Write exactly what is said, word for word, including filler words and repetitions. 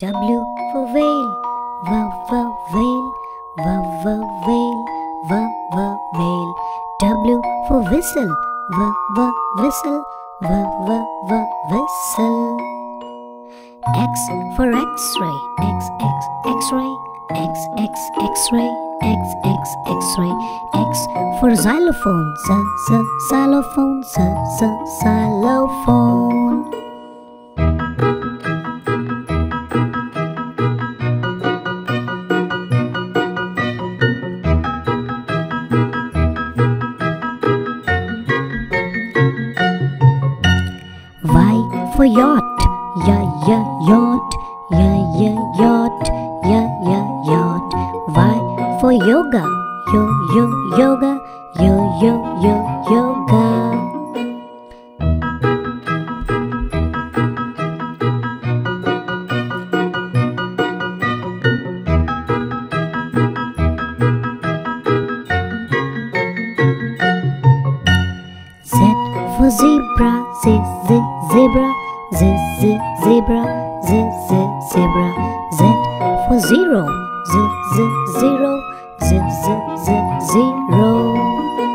W for whale, v v whale, v v whale, v v whale. W for whistle, v v whistle, v v v whistle. X for X-ray, X X X-ray, X X X-ray, X X X-ray. X for xylophone, z z xylophone, z z xylophone. Y for yacht, ya ya yacht, ya ya yacht, ya ya yacht. Y for yoga, yo yo yoga, yo yo yo yoga. Z for zebra, z z zebra, z z zebra, z z zebra. Z for zero, z z zero, z z z zero.